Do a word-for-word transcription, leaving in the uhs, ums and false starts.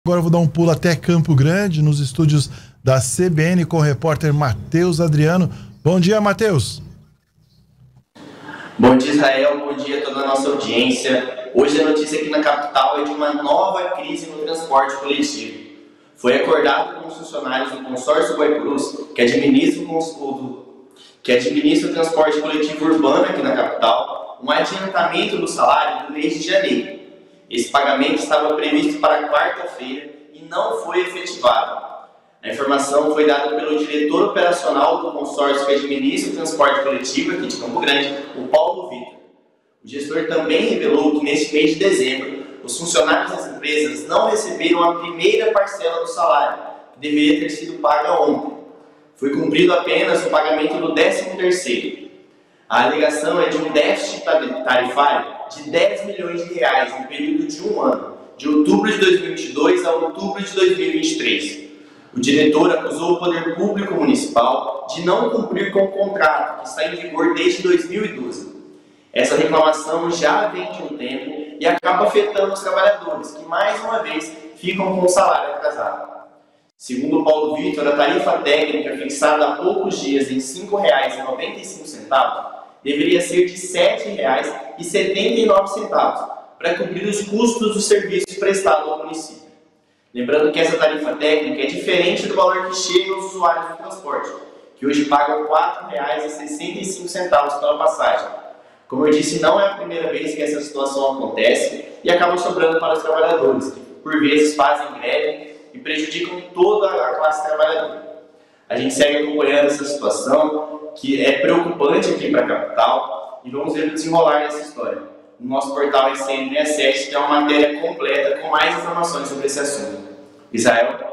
Agora eu vou dar um pulo até Campo Grande, nos estúdios da C B N, com o repórter Matheus Adriano. Bom dia, Matheus. Bom dia, Israel. Bom dia a toda a nossa audiência. Hoje a notícia aqui na capital é de uma nova crise no transporte coletivo. Foi acordado com os funcionários do consórcio Guaicurus, que administra o, que administra o transporte coletivo urbano aqui na capital, um adiantamento do salário do mês de janeiro. Esse pagamento estava previsto para quarta-feira e não foi efetivado. A informação foi dada pelo diretor operacional do consórcio que administra o transporte coletivo aqui de Campo Grande, o Paulo Vitor. O gestor também revelou que neste mês de dezembro, os funcionários das empresas não receberam a primeira parcela do salário, que deveria ter sido paga ontem. Foi cumprido apenas o pagamento do décimo terceiro. A alegação é de um déficit tarifário de dez milhões de reais no período de um ano, de outubro de dois mil e vinte e dois a outubro de dois mil e vinte e três. O diretor acusou o poder público municipal de não cumprir com o contrato, que está em vigor desde dois mil e doze. Essa reclamação já vem de um tempo e acaba afetando os trabalhadores, que mais uma vez ficam com o salário atrasado. Segundo o Paulo Vitor, a tarifa técnica fixada há poucos dias em cinco reais e noventa e cinco centavos deveria ser de sete reais e setenta e nove centavos para cobrir os custos dos serviços prestados ao município. Lembrando que essa tarifa técnica é diferente do valor que chega aos usuários do transporte, que hoje pagam quatro reais e sessenta e cinco centavos pela passagem. Como eu disse, não é a primeira vez que essa situação acontece e acaba sobrando para os trabalhadores, que por vezes fazem greve e prejudicam toda a classe trabalhadora. A gente segue acompanhando essa situação, que é preocupante aqui para a capital, e vamos ver o desenrolar dessa história. No nosso portal S N sete sete tem uma matéria completa com mais informações sobre esse assunto. Israel?